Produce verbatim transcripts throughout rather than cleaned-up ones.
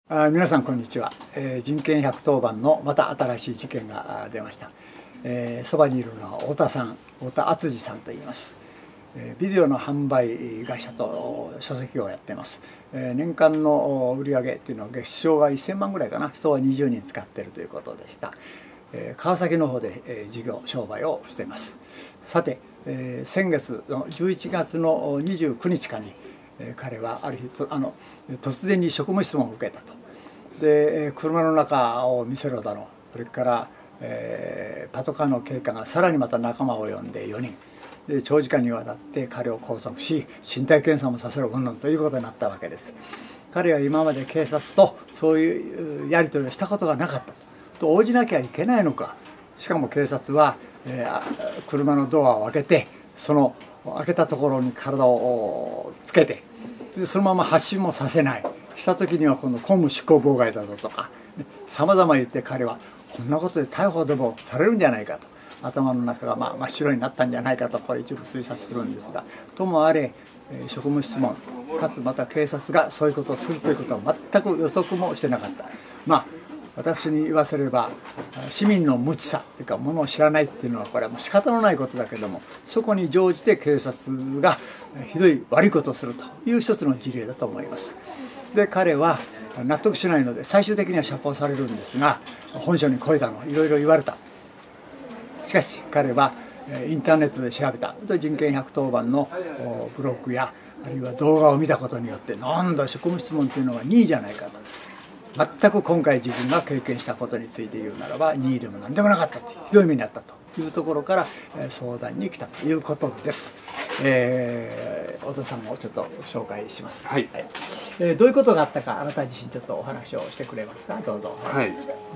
あ、皆さんこんにちは、えー、人権ひゃくとおばんのまた新しい事件が出ました。えー、そばにいるのは太田さん、太田敦さんと言います。えー、ビデオの販売会社と書籍をやっています。えー、年間の売り上げっていうのは月賞がせんまんぐらいかな、人はにじゅうにん使っているということでした。えー、川崎の方で、えー、事業商売をしています。さて、えー、先月のじゅういちがつのにじゅうくにちかに彼はある日あの突然に職務質問を受けたと。で車の中を見せろだの、それから、えー、パトカーの警官がさらにまた仲間を呼んでよにんで長時間にわたって彼を拘束し身体検査もさせろうんぬんということになったわけです。彼は今まで警察とそういうやり取りをしたことがなかったと応じなきゃいけないのか。しかも警察は、えー、車のドアを開けてその開けたところに体をつけてでそのまま発進もさせないした時にはこの公務執行妨害だぞとかさまざま言って彼はこんなことで逮捕でもされるんじゃないかと頭の中がまあ真っ白になったんじゃないかとこれ一部推察するんですが、ともあれ職務質問かつまた警察がそういうことをするということは全く予測もしてなかった。まあ私に言わせれば市民の無知さというかものを知らないっていうのはこれはもう仕方のないことだけども、そこに乗じて警察がひどい悪いことをするという一つの事例だと思います。で彼は納得しないので最終的には釈放されるんですが、本省に来いだのいろいろ言われた。しかし彼はインターネットで調べた人権ひゃくとおばんのブログやあるいは動画を見たことによってなんだ職務質問というのは任意じゃないかと。全く今回自分が経験したことについて言うならば任意でも何でもなかったと、ひどい目にあったというところから相談に来たということです。えー、太田さんをちょっと紹介します。 はい、 はい、えー、どういうことがあったかあなた自身ちょっとお話をしてくれますか。どうぞ。 はい、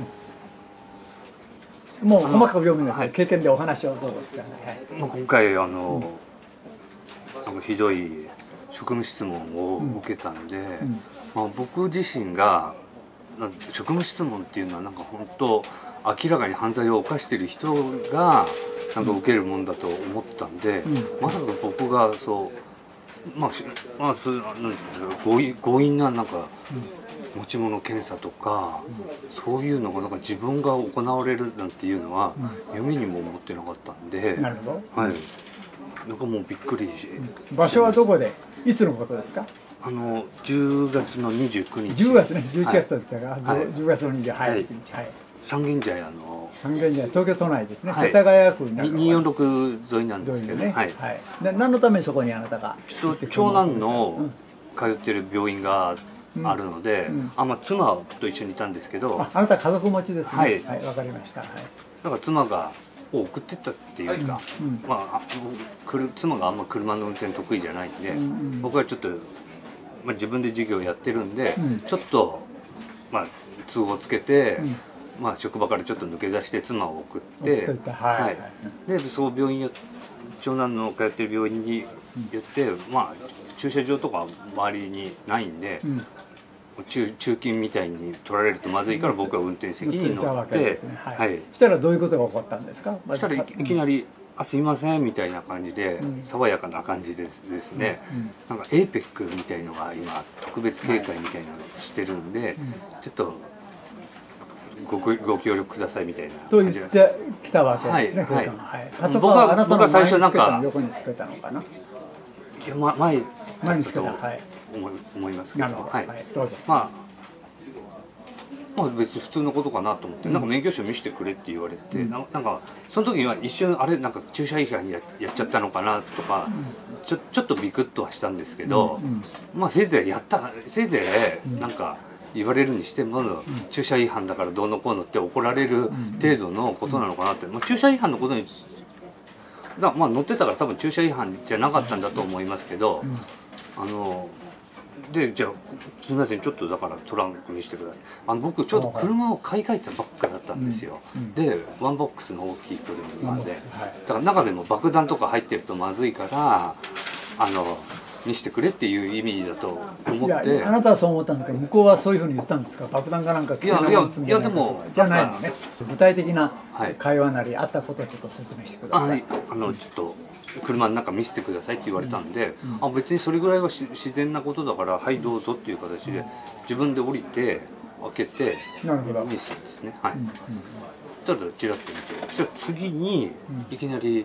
うん、もう細かく読みなさい。経験でお話をどうぞください。 はい、今回あの、うん、なんかひどい職務質問を受けたんで、うんうん、まあ、僕自身が職務質問っていうのはなんか本当明らかに犯罪を犯している人がなんか受けるもんだと思ったんで、うん、まさか僕がそうまあまあそうなんですか強引強引ななんか持ち物検査とか、うん、そういうのがなんか自分が行われるなんていうのは、うん、夢にも思ってなかったんで、 なるほど、 はい、なんかもうびっくりし、 うん、場所はどこでいつのことですか。 あのじゅうがつのにじゅうくにち、 じゅうがつね、じゅういちがつだったから、はい、じゅうがつのにじゅうはちにち、はい、 三軒茶屋の三軒茶屋、東京都内ですね、はい、世田谷区になるにひゃくよんじゅうろく沿いなんですけど、ね、はい、 はい、で何のためにそこにあなたがちょっと長男の通ってる病院があるので、うんうん、あまあ妻と一緒にいたんですけど、 あ, あなた家族持ちですね。はい、はい、わかりました。はい、 だから妻がを送ってったっていうか、うんうん、まあ妻があんま車の運転得意じゃないんで、うんうん、僕はちょっとまあ自分で授業やってるんで、うん、ちょっとまあ都合つけて、うん、まあ職場からちょっと抜け出して妻を送って、はい、はい、でそう病院長男の通ってる病院に言って、うん、まあ駐車場とか周りにないんで、うん、中中金みたいに取られるとまずいから僕は運転席に乗って、 はい、そしたらどういうことが起こったんですか。 そしたらいきなりあすいませんみたいな感じで、うん、爽やかな感じでですね、うんうん、なんか エーペック みたいのが今特別警戒みたいなのをしてるんで、はい、ちょっとご, ご協力くださいみたいなと言ってきたわけですね。はい、はい、僕は僕は最初なんか横につけたのかな。いや、ま、前前につけた、はい、 思い思いますけど、 はい、はい、どうぞ。 まあまあ別に普通のことかなと思って、うん、なんか免許証見せてくれって言われて、うん、な, なんかその時には一瞬あれなんか駐車違反ややっちゃったのかなとか、うん、ちょちょっとビクッとはしたんですけど、うんうん、まあせいぜいやったせいぜいなんか言われるにしても、うん、駐車違反だからどうのこうのって怒られる程度のことなのかなって、まあ、駐車違反のことにだまあ乗ってたから多分駐車違反じゃなかったんだと思いますけど、うん、あのでじゃあすみませんちょっとだからトランク見せてください。あの僕ちょうど車を買い替えたばっかだったんですよ、うんうん、でワンボックスの大きい車で、はい、だから中でも爆弾とか入ってるとまずいからあの見せてくれっていう意味だと思って。 いやあなたはそう思ったんだけど向こうはそういうふうに言ったんですか。爆弾かなんかいやいやいやでもじゃないのね。具体的な会話なりあったことをちょっと説明してください。はい、 あのちょっと車の中見せてくださいって言われたんで、うんうん、あ別にそれぐらいは自然なことだからはいどうぞっていう形で自分で降りて開けてなるほど。 見せたんですね。はい。 うんそしたらチラッと見て、そしたら次にいきなり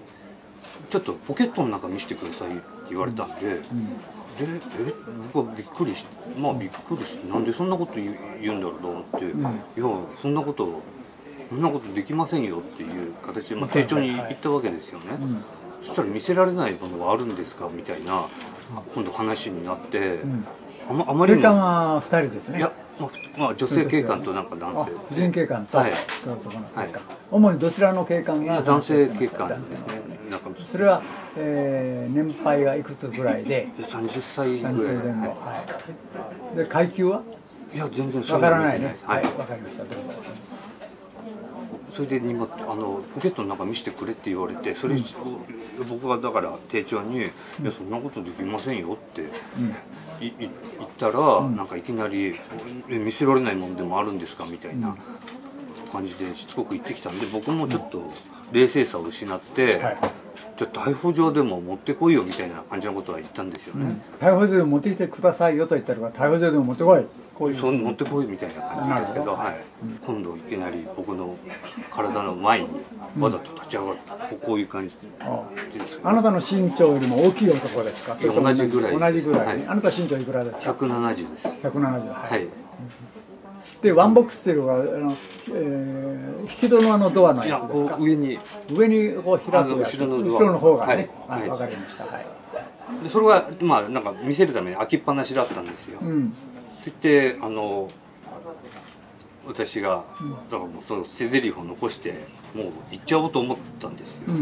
「ちょっとポケットの中見せてください」って言われたんで、で、え、僕はびっくりして、まあびっくりして、なんでそんなこと言う言うんだろうと思って、 うん、 いやそんなことそんなことできませんよっていう形で、まあ、丁重に言ったわけですよね。 うん、 そしたら見せられないものはあるんですかみたいな今度話になって、うん、あまあまりにも警官はふたりですね。 いや、まあ、まあ女性警官となんか男性、 婦人警官と、 はい、 はい、主にどちらの警官が男性警官ですね。なんかそれは、えー、年配がいくつぐらいでさんじゅっさいぐらい、 さんじゅっさい前後、はい、で階級はいや全然わからないね。 はい、 わかりました。どうぞ。 それでにもあのポケットの中見せてくれって言われて、それ、うん、僕がだから丁重に「いやそんなことできませんよ」って、うん、いい言ったら、うん、なんかいきなり「見せられないものでもあるんですか」みたいな感じでしつこく言ってきたんで、僕もちょっと冷静さを失って。はい、じゃあ逮捕状でも持ってこいよみたいな感じのことは言ったんですよね。うん、 逮捕状でも持ってきてくださいよと言ったら逮捕状でも持ってこい。こういうそう持ってこいみたいな感じですけど、はい、うん、今度いきなり僕の体の前にわざと立ち上がって、うん、こういう感じで、 あなたの身長よりも大きい男ですか？ 同じぐらい。 同じぐらい。はい、あなた身長いくらですか？ ひゃくななじゅうです。 ひゃくななじゅう。はい。 はい、 でワンボックスっていうのはあの、えー、引き戸のあのドアのやつですか？ 上に上にこう開くやつ。後ろの後ろの方がね。はい。わかりました。はい。 でそれはまあなんか見せるために開きっぱなしだったんですよ。うん、そしてあの私がだからもうその背台詞を残してもう行っちゃおうと思ったんですよ。うんうん、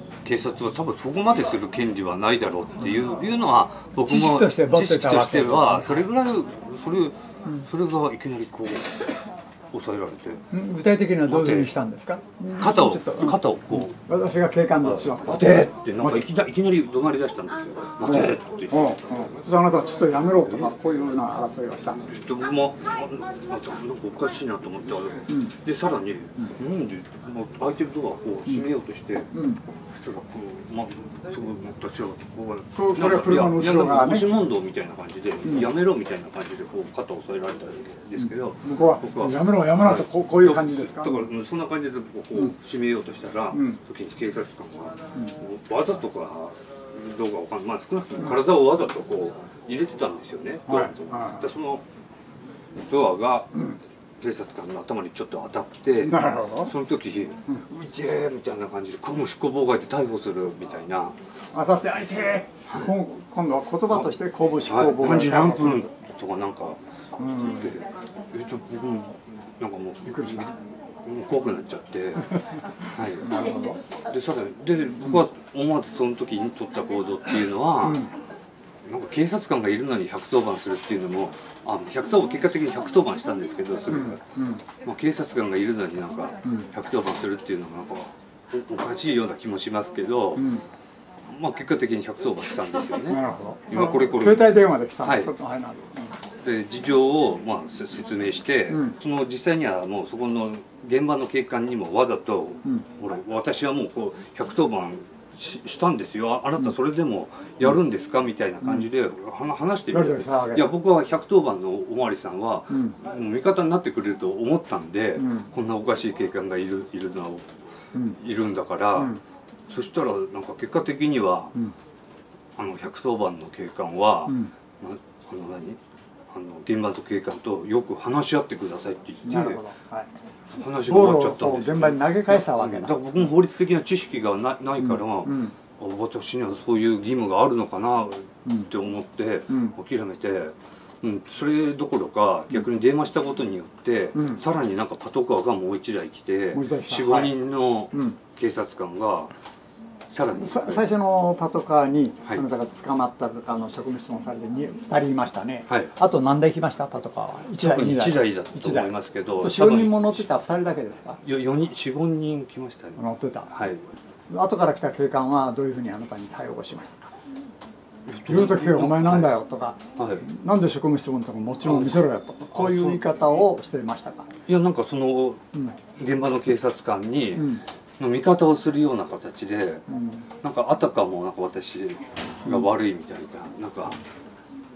警察は多分そこまでする権利はないだろうっていう、うん、いうのは僕も知識としてはそれぐらいそれそれがいきなりこう抑えられて。 具体的にはどういうふうにしたんですか？ 肩を肩をこう私が警官だとします。 待てってなんかいきなりいきなり怒鳴り出したんですよ。待てって。うんうん。 そあなたはちょっとやめろとかこういうような争いをした。 僕もなんかおかしいなと思ってあれ。でさらになんでもう開いてるドアをこう閉めようとして、そしたらこうまあすごい立ち上がってこうそれは車の後ろ側ね。 押し問答みたいな感じでやめろみたいな感じでこう肩を押さえられたんですけど、 向こうはやめろやめろとこうこういう感じですか？ だからそんな感じでこう閉めようとしたら、時に警察官がわざとかどうかわかんない、まあ少なくとも体をわざとこう入れてたんですよね。ドアと。でそのドアが警察官の頭にちょっと当たって、その時「ういてー」みたいな感じで公務執行妨害で逮捕するみたいな。 当たって「あいてー」今度は言葉として公務執行妨害。 何時何分とかなんか言ってて、えっと僕もなんかもうびっくりした。怖くなっちゃって、はい。なるほど。でさらにで僕は思わずその時に取った行動っていうのは、うん、なんか警察官がいるのにひゃくとおばんするっていうのも、あひゃくとおばん結果的にひゃくとおばんしたんですけど、それが、うんうん、まあ警察官がいるのになんかひゃくとおばんするっていうのがなんかおかしいような気もしますけど、うん、まあ結果的にひゃくとおばんしたんですよね。 なるほど。 今これこれ。 携帯電話で来たんです。はい。 で事情をまあ説明して、うん、その実際にはもうそこの現場の警官にもわざと「うん、ほら私はもうこうひゃくとおばん し, したんですよ、あなたそれでもやるんですか?」みたいな感じで、うん、話してみる、うん、いや僕はひゃくとおばんのおまわりさんは、うん、もう味方になってくれると思ったんで、うん、こんなおかしい警官がいるいるの、うん、いるんだから、うん、そしたらなんか結果的には、うん、あのひゃくとおばんの警官は、うん、あの何あの現場の警官とよく話し合ってくださいって言って、はい、話が終わっちゃったんですよ、ね、 現場に投げ返したわけだ。 だから僕も法律的な知識が な, ないから、うんうん、私にはそういう義務があるのかなって思って諦めて、うん、それどころか逆に電話したことによって、うん、さらになんかパトカーがもう一台来てよん、ごにんの警察官がさらに最初のパトカーにあなたが捕まったあの職務質問されてふたりいましたね、はい、あと何台来ましたパトカーは？いちだい、にだい、 いちだいだと思いますけど、 よん、ごにんも乗ってたふたりだけですか？ よん、ごにん来ましたね。 乗ってた。 はい。 後から来た警官はどういうふうにあなたに対応しましたか？言う時は「お前なんだよ」とか「はい、なんで職務質問とかもちろん見せろよ」とかこういう言い方をしてましたか？ いやなんかその、うん、現場の警察官に、うんの味方をするような形で、うん、なんかあたかもなんか私が悪いみたいな、なんか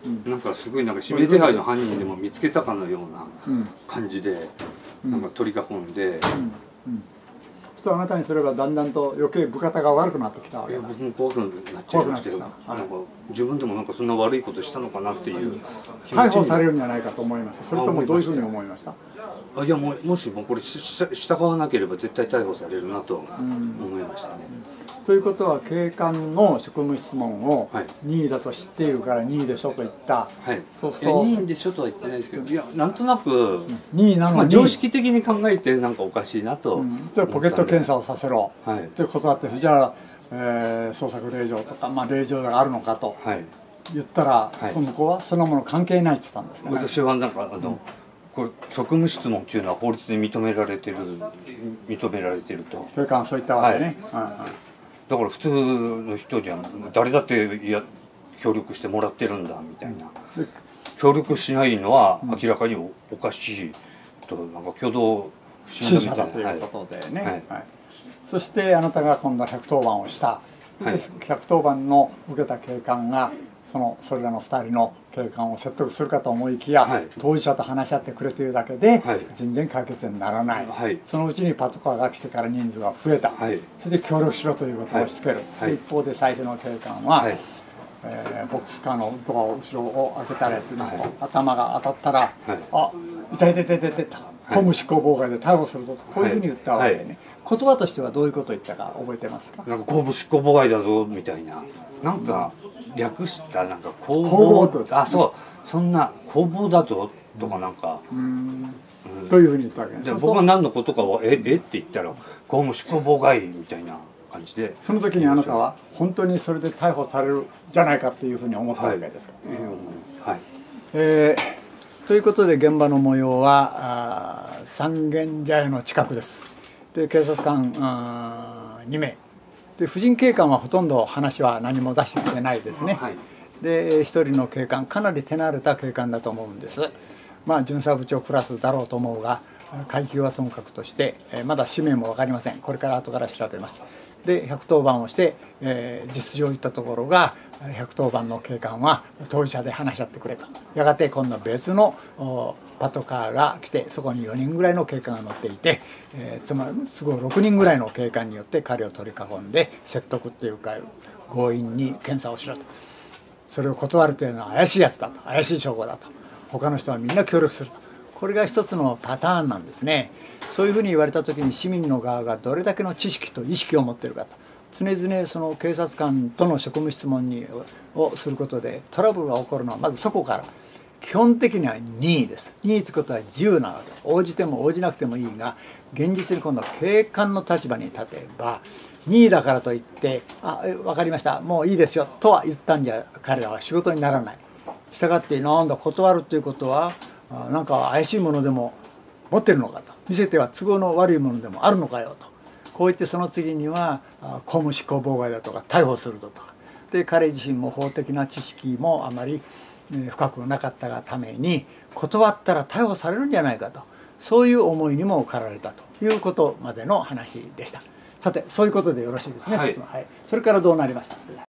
うん、 なんかすごいなんか指名手配の犯人でも見つけたかのような感じで、うん、なんか取り囲んで、うんうん、 そうするとあなたにすればだんだんと余計部方が悪くなってきたわけだ。 いや僕も怖くなっちゃいましたよ。なんか自分でもなんかそんな悪いことしたのかなっていう気持ちに逮捕されるんじゃないかと思いました。それともどういうふうに思いました？ あいやももしもこれ従わなければ絶対逮捕されるなと思いましたね。 ということは警官の職務質問を任意だと知っているから任意でしょと言った、はい、そうすると任意でしょとは言ってないですけど、いやなんとなく任意なのに、 まあ、常識的に考えてなんかおかしいなと、うん、 ポケット検査をさせろ、はい、ということだって、じゃあ、えー、捜索令状とか、まあ、令状があるのかと言ったら、はい、向こうはそのもの関係ないって言ったんですかね。 私はなんかあの、うんこれ職務質問っていうのは法律で認められてる認められてると。 警官はそういったわけね。はいはいだから普通の人には誰だっていや協力してもらってるんだみたいな、うん、協力しないのは明らかに お,、うん、おかしいとなんか挙動不審者だということでね、はいはいはい、そしてあなたが今度はひゃくとおばんをした、はい、ひゃくとおばんの受けた警官がそのそれらのふたりの警官を説得するかと思いきや、はい、当事者と話し合ってくれというだけで、はい、全然解決にならない、はい、そのうちにパトカーが来てから人数が増えた、はい、それで協力しろということを押し付ける、はい、一方で最初の警官は、はいえー、ボックスカーのドアを後ろを開けたやつに、はい、頭が当たったら「はい、あ痛い痛い痛い痛い痛い」と公務執行妨害で逮捕するぞとこういうふうに言ったわけでね、はい、言葉としてはどういうことを言ったか覚えてますか？ なんか公務執行妨害だぞみたいななんか略したなんか公謀とあそうそんな公謀だぞとかなんか、うん、 うん、というふうに言ったわけです。 僕が何のことかはええって言ったら公務執行妨害みたいな感じでその時にあなたは本当にそれで逮捕されるじゃないかっていうふうに思ったわけですか？はい、えー、ということで現場の模様は三軒茶屋の近くです。で警察官にめいで婦人警官はほとんど話は何も出してきてないですね、はい、でひとりの警官かなり手慣れた警官だと思うんです。まあ巡査部長クラスだろうと思うが階級はともかくとしてまだ氏名も分かりません。これから後から調べます。でひゃくとおばんをして、えー、実情言ったところがひゃくとおばんの警官は当事者で話し合ってくれと。やがて今度別のパトカーが来てそこによにんぐらいの警官が乗っていて、えー、つまり都合ろくにんぐらいの警官によって彼を取り囲んで説得っていうか強引に検査をしろと。それを断るというのは怪しいやつだと怪しい証拠だと他の人はみんな協力すると。これが一つのパターンなんですね。そういうふうに言われた時に市民の側がどれだけの知識と意識を持っているかと常々その警察官との職務質問にをすることでトラブルが起こるのはまずそこから基本的には任意です。任意ということは自由なわけ応じても応じなくてもいいが現実に今度は警官の立場に立てば任意だからといって「あ分かりましたもういいですよ」とは言ったんじゃ彼らは仕事にならない。したがってなんだ断るということはなんか怪しいものでも持ってるのかと見せては都合の悪いものでもあるのかよとこう言ってその次には公務執行妨害だとか逮捕するとかで彼自身も法的な知識もあまり深くなかったがために断ったら逮捕されるんじゃないかとそういう思いにも駆られたということまでの話でした。さてそういうことでよろしいですね、はい、はい、それからどうなりました？